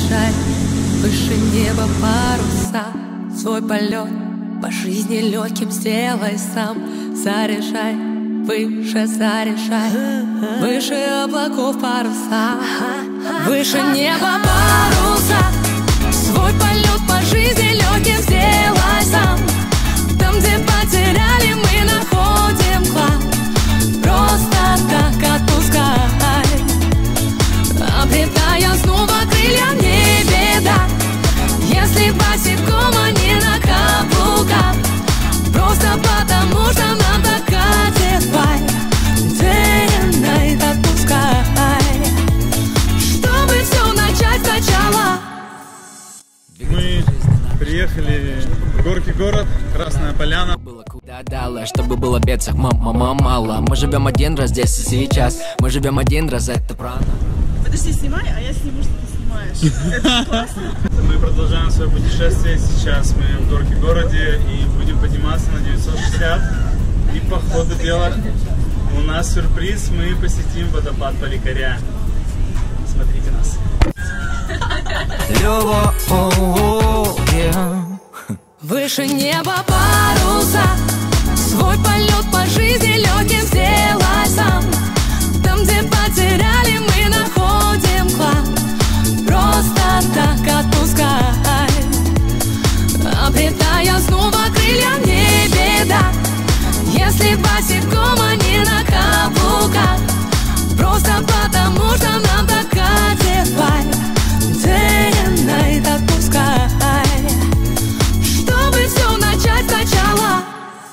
зарешай, выше неба паруса, свой полет по жизни легким сделай сам. Зарешай, выше зарешай, выше облаков паруса, выше неба паруса, свой полет по жизни легким сделай сам. Там, где потеряли, мы находим клад. Просто так отпускай, обретая снова крылья, не беда. Если босиком, а не на каблуках, просто потому что нам так катит вайб. Day and night отпускай, чтобы все начать сначала. Мы приехали в горки город, Красная Поляна. Да, чтобы было бедцах, мало. Мы живем один раз здесь и сейчас. Мы живем один раз, это правда. Подожди, снимай, а я сниму, что ты снимаешь. Это классно. Мы продолжаем свое путешествие. Сейчас мы в горки городе и будем подниматься на 960. И по ходу дела у нас сюрприз. Мы посетим водопад Поликаря. Смотрите нас. Выше неба паруса, свой полет по жизни легким сделай сам. Там, где потеряли, мы находим клад. Просто так отпускай, обретая снова крылья, не беда. Если босиком, а не на каблуках, просто потому что нам так катит вайб. Day and night отпускай, чтобы все начать сначала.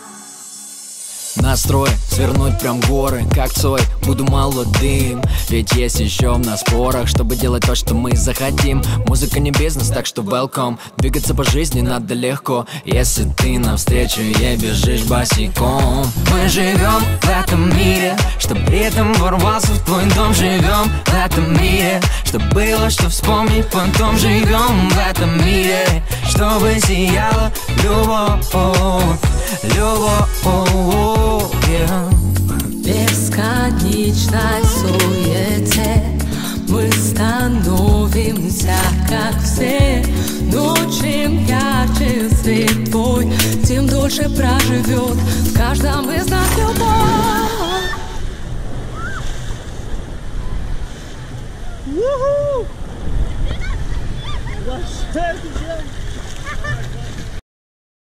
Настрой свернуть прям горы, как Цой, буду молодым. Ведь есть еще в нас порох, чтобы делать то, что мы захотим. Музыка не бизнес, так что welcome. Двигаться по жизни надо легко, если ты навстречу ей бежишь босиком. Мы живем в этом мире, чтоб при этом ворвался в твой дом. Живем в этом мире, чтоб было что вспомнить потом. Живем в этом мире, чтобы сияла любовь, любовь. В бесконечной суете мы становимся как все. Но чем ярче свет твой, тем дольше проживет в каждом из нас любовь. Wow,